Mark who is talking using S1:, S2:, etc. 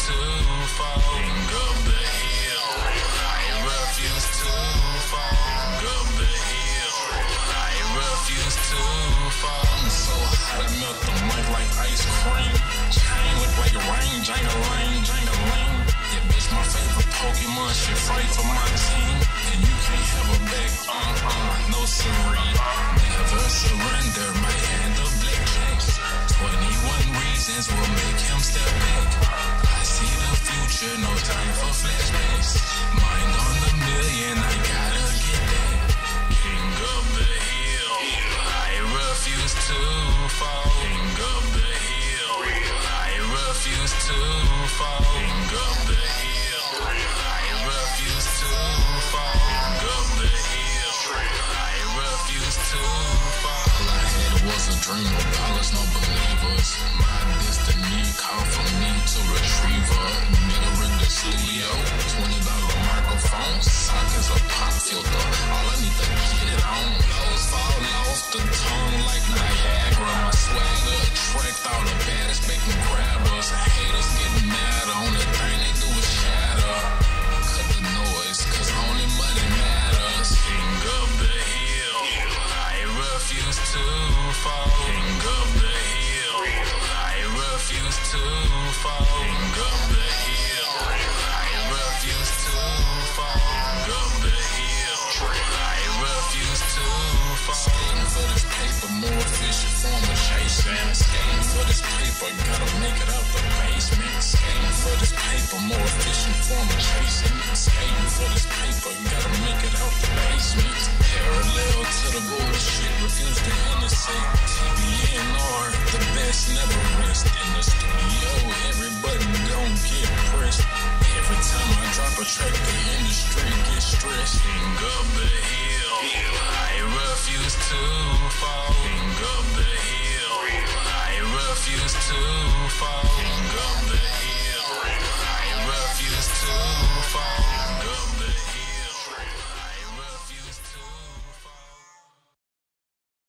S1: to fall. King of the hill, I refuse to fall. King of the hill, I refuse to fall. I'm so hot I melt the mic like ice cream. Chain look like rain, jang-a-lang, jang-a-lang. Yeah, bitch, my favorite Pokemon, she fight for my team. And you can't have a back, no siree. Never surrender, my hand of blackjacks. 21 reasons will make him step back. I see the future, no time for flashbacks. Mind on the million, I gotta get that. King of the hill, I refuse to fall. King of the hill, I refuse to fall. King of the hill, I refuse to fall. King of the hill, I refuse to fall. All I had was a dream, no dollars, no believers. My destiny called for me to retrieve her. Nigga ripped the studio, $20 microphone, sockets a pop filter. All I need to get it on. Lows fall off the tongue like Niagara. My swagger attract all the baddest bacon grabbers. Haters getting mad, only thing they do is shatter. Cut the noise, cause only money matters. King of the hill, I refuse to fall. King of the hill, I refuse to fall. King of the hill, I refuse to fall. King of the hill, I refuse to fall. Skating for this paper, more efficient form of chasing. Skating for this paper, gotta make it out the basement. Skating for this paper, more efficient form of chasing. Skating for this paper, gotta make it out the basement. Parallel to the